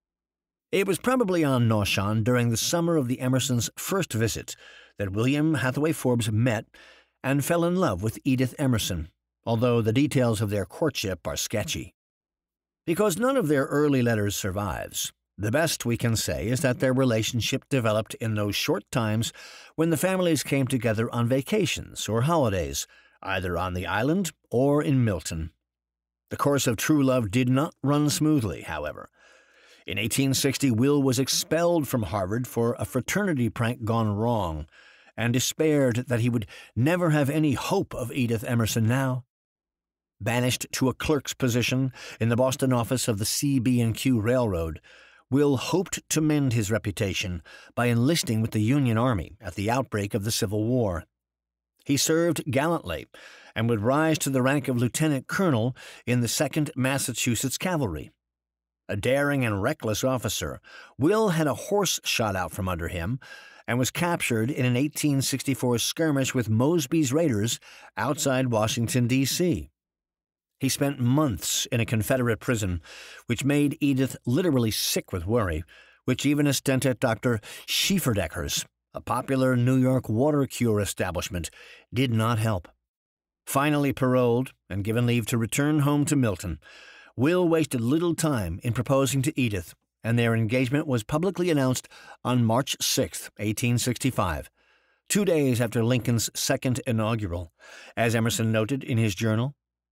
It was probably on Noshan during the summer of the Emersons' first visit that William Hathaway Forbes met and fell in love with Edith Emerson, although the details of their courtship are sketchy. Because none of their early letters survives, the best we can say is that their relationship developed in those short times when the families came together on vacations or holidays, either on the island or in Milton. The course of true love did not run smoothly, however. In eighteen sixty, Will was expelled from Harvard for a fraternity prank gone wrong, and despaired that he would never have any hope of Edith Emerson now. Banished to a clerk's position in the Boston office of the C B and Q Railroad, Will hoped to mend his reputation by enlisting with the Union Army at the outbreak of the Civil War. He served gallantly and would rise to the rank of lieutenant colonel in the second Massachusetts Cavalry. A daring and reckless officer, Will had a horse shot out from under him and was captured in an eighteen sixty-four skirmish with Mosby's raiders outside Washington, D C He spent months in a Confederate prison, which made Edith literally sick with worry, which even a stint at Doctor Schieferdecker's, a popular New York water cure establishment, did not help. Finally paroled and given leave to return home to Milton, Will wasted little time in proposing to Edith, and their engagement was publicly announced on March sixth, eighteen sixty-five, two days after Lincoln's second inaugural, as Emerson noted in his journal.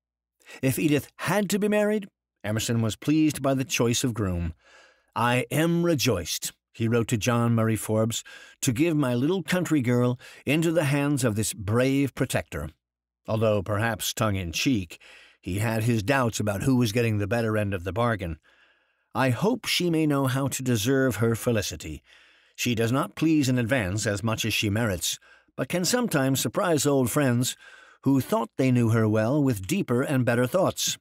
If Edith had to be married, Emerson was pleased by the choice of groom. "I am rejoiced," he wrote to John Murray Forbes, "to give my little country girl into the hands of this brave protector." Although, perhaps tongue-in-cheek, he had his doubts about who was getting the better end of the bargain. "I hope she may know how to deserve her felicity. She does not please in advance as much as she merits, but can sometimes surprise old friends who thought they knew her well with deeper and better thoughts."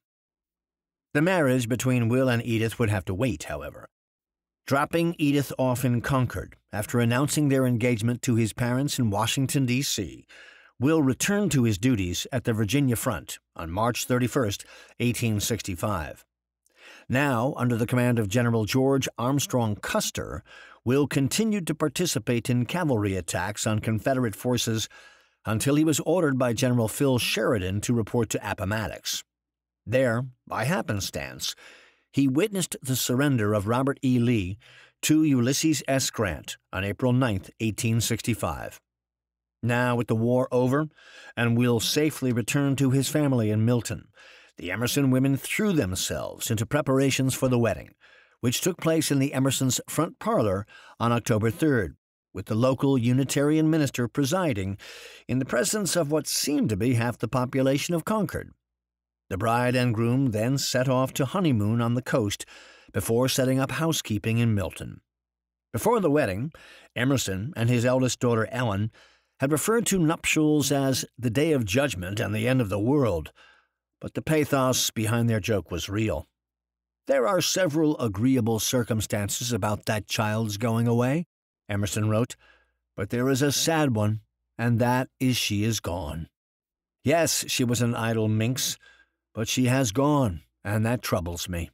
The marriage between Will and Edith would have to wait, however. Dropping Edith off in Concord after announcing their engagement to his parents in Washington, D C, Will returned to his duties at the Virginia front on March thirty-first, eighteen sixty-five. Now, under the command of General George Armstrong Custer, Will continued to participate in cavalry attacks on Confederate forces until he was ordered by General Phil Sheridan to report to Appomattox. There, by happenstance, he witnessed the surrender of Robert E. Lee to Ulysses S. Grant on April ninth, eighteen sixty-five. Now, with the war over, and Will safely returned to his family in Milton, the Emerson women threw themselves into preparations for the wedding, which took place in the Emersons' front parlor on October third, with the local Unitarian minister presiding in the presence of what seemed to be half the population of Concord. The bride and groom then set off to honeymoon on the coast before setting up housekeeping in Milton. Before the wedding, Emerson and his eldest daughter Ellen had referred to nuptials as the day of judgment and the end of the world, but the pathos behind their joke was real. "There are several agreeable circumstances about that child's going away," Emerson wrote, "but there is a sad one, and that is she is gone. Yes, she was an idle minx, but she has gone, and that troubles me."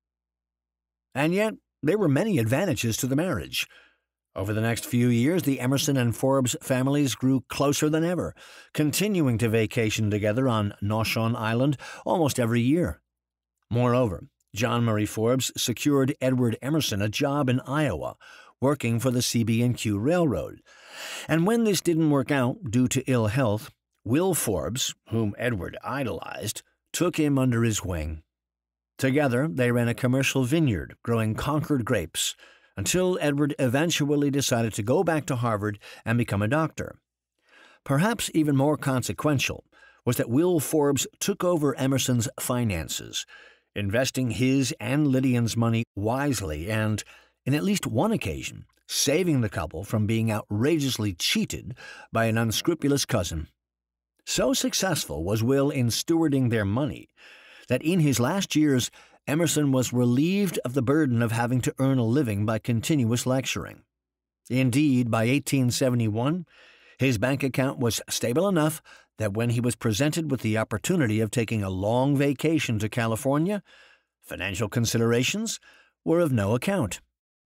And yet, there were many advantages to the marriage. Over the next few years, the Emerson and Forbes families grew closer than ever, continuing to vacation together on Naushon Island almost every year. Moreover, John Murray Forbes secured Edward Emerson a job in Iowa, working for the C B and Q Railroad. And when this didn't work out due to ill health, Will Forbes, whom Edward idolized, took him under his wing. Together, they ran a commercial vineyard growing Concord grapes, until Edward eventually decided to go back to Harvard and become a doctor. Perhaps even more consequential was that Will Forbes took over Emerson's finances, investing his and Lydian's money wisely and, in at least one occasion, saving the couple from being outrageously cheated by an unscrupulous cousin. So successful was Will in stewarding their money that in his last years, Emerson was relieved of the burden of having to earn a living by continuous lecturing. Indeed, by eighteen seventy-one, his bank account was stable enough that when he was presented with the opportunity of taking a long vacation to California, financial considerations were of no account.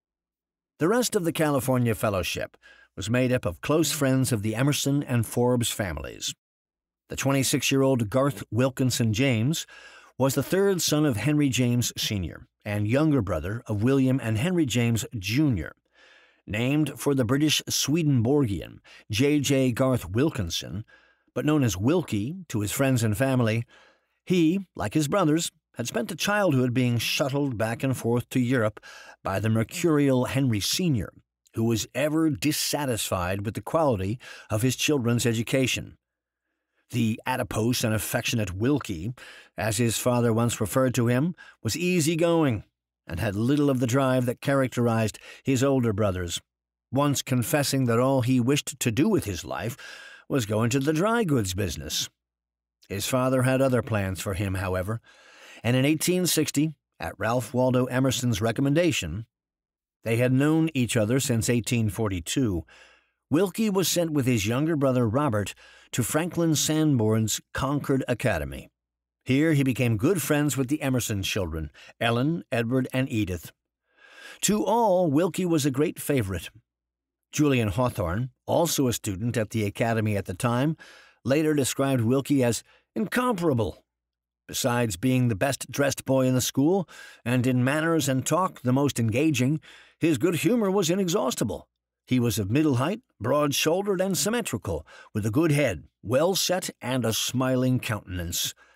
The rest of the California Fellowship was made up of close friends of the Emerson and Forbes families. The twenty-six-year-old Garth Wilkinson James was the third son of Henry James Senior and younger brother of William and Henry James Junior Named for the British Swedenborgian J J Garth Wilkinson, but known as Wilkie to his friends and family, he, like his brothers, had spent a childhood being shuttled back and forth to Europe by the mercurial Henry Senior, who was ever dissatisfied with the quality of his children's education. The adipose and affectionate Wilkie, as his father once referred to him, was easygoing and had little of the drive that characterized his older brothers, once confessing that all he wished to do with his life was go into the dry goods business. His father had other plans for him, however, and in eighteen sixty, at Ralph Waldo Emerson's recommendation, they had known each other since eighteen forty-two, Wilkie was sent with his younger brother Robert to Franklin Sanborn's Concord Academy. Here he became good friends with the Emerson children, Ellen, Edward, and Edith. To all, Wilkie was a great favorite. Julian Hawthorne, also a student at the Academy at the time, later described Wilkie as incomparable. Besides being the best-dressed boy in the school, and in manners and talk the most engaging, his good humor was inexhaustible. He was of middle height, broad-shouldered, and symmetrical, with a good head, well set, and a smiling countenance.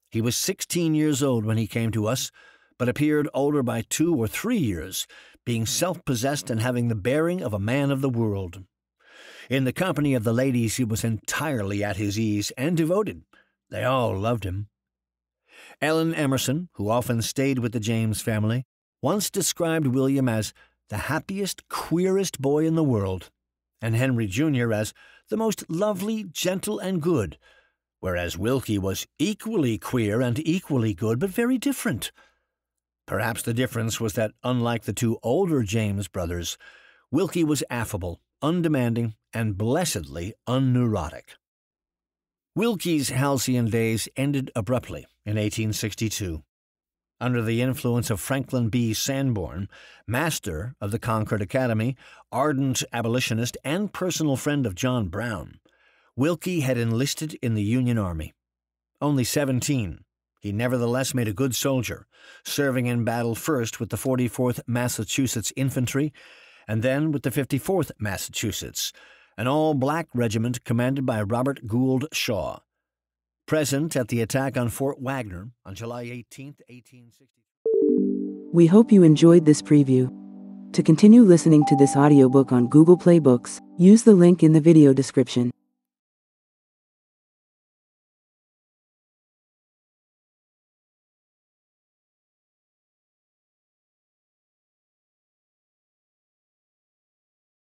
He was sixteen years old when he came to us, but appeared older by two or three years, being self-possessed and having the bearing of a man of the world. In the company of the ladies he was entirely at his ease and devoted. They all loved him. Ellen Emerson, who often stayed with the James family, once described William as the happiest, queerest boy in the world, and Henry Junior as the most lovely, gentle, and good, whereas Wilkie was equally queer and equally good, but very different. Perhaps the difference was that, unlike the two older James brothers, Wilkie was affable, undemanding, and blessedly unneurotic. Wilkie's halcyon days ended abruptly in eighteen sixty-two. Under the influence of Franklin B. Sanborn, master of the Concord Academy, ardent abolitionist, and personal friend of John Brown, Wilkie had enlisted in the Union Army. Only seventeen, he nevertheless made a good soldier, serving in battle first with the forty-fourth Massachusetts Infantry and then with the fifty-fourth Massachusetts, an all-black regiment commanded by Robert Gould Shaw. Present at the attack on Fort Wagner on July eighteenth, eighteen sixty. We hope you enjoyed this preview. To continue listening to this audiobook on Google Play Books, use the link in the video description.